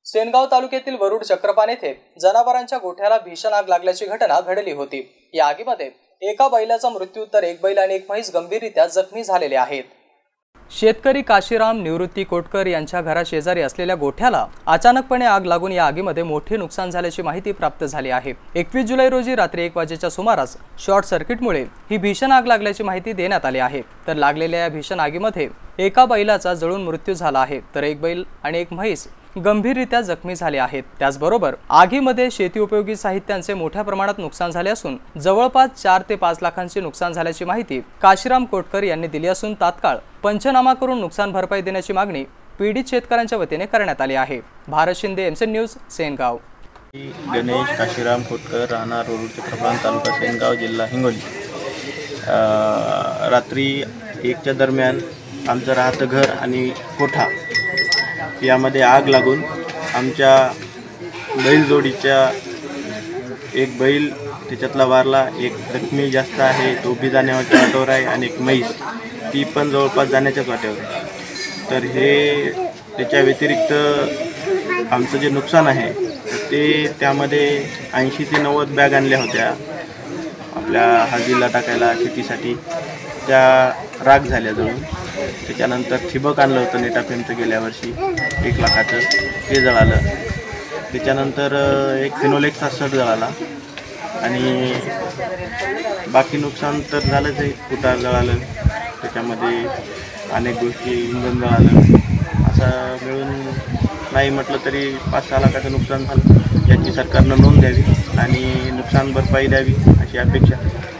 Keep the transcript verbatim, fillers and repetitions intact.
सेनगाव तालुक्यातील वरुड चक्रपान येथे जनावरांच्या गोठ्याला भीषण आग लागल्याची घटना घडली होती। या आगीमध्ये एका बैलाचा मृत्यू तर एक बैल आणि एक म्हैस गंभीररीत्या जखमी झालेले आहेत। शेतकरी काशीराम निवृत्ती कोटकर यांच्या घरा शेजारी असलेल्या गोठ्याला अचानकपणे आग लागून या आगीमध्ये मोठे नुकसान झाल्याची माहिती प्राप्त झाली आहे। एकवीस जुलै रोजी रात्री एक वाजेच्या सुमारास शॉर्ट सर्किटमुळे ही भीषण आग लागल्याची माहिती देण्यात आली आहे। तर लागलेल्या या भीषण आगीमध्ये एका बैलाचा जळून मृत्यू झाला आहे, तर एक बैल आणि एक म्हैस गंभीररीत्या जखमी झाले आहेत। त्याचबरोबर आगीमध्ये शेती उपयोगी साहित्यांचे मोठ्या प्रमाणात नुकसान झाले असून जवळपास चार ते पाच लाखांचे नुकसान झाल्याची माहिती काशीराम कोटकर यांनी दिली असून तात्काळ पंचनामा करून नुकसान भरपाई देण्याची मागणी पीडित शेतकऱ्यांच्या वतीने करण्यात आली आहे। Bharat Shinde, MN news, Sengaon. गणेश काशीराम कोटकर, राहणार वरुड चक्रपान, तालुका सेनगाव, जिल्हा हिंगोली। रात्री एकच्या दरम्यान आमचं राहतं घर आणि कोठा यामध्ये आग लागून आमच्या बैलजोडीच्या एक बैल त्याच्यातला वारला, एक जखमी जास्त आहे, तो बी जाण्याच्या वाटेवर आहे, आणि एक म्हैस ती पण जवळपास जाण्याच्याच वाटेवर आहे। तर हे त्याच्या व्यतिरिक्त आमचं जे नुकसान आहे ते त्यामध्ये ऐंशी ते नव्वद बॅग आणल्या होत्या आपल्या हळदीला टाकायला शेतीसाठी, त्या राग झाल्या जळून। त्याच्यानंतर ठिबक आणलं होतं नेटाफेमचं गेल्या वर्षी एक लाखाचं, ते जळालं। त्याच्यानंतर एक फिनोलेक्सचा शर्ट जळाला, आणि बाकी नुकसान तर झालंच आहे। कुटार जळालं, त्याच्यामध्ये अनेक गोष्टी, इंधन जळालं, असं मिळून नाही म्हटलं तरी पाच सहा लाखाचं नुकसान झालं। याची सरकारनं नोंद द्यावी आणि नुकसान भरपाई द्यावी अशी अपेक्षा।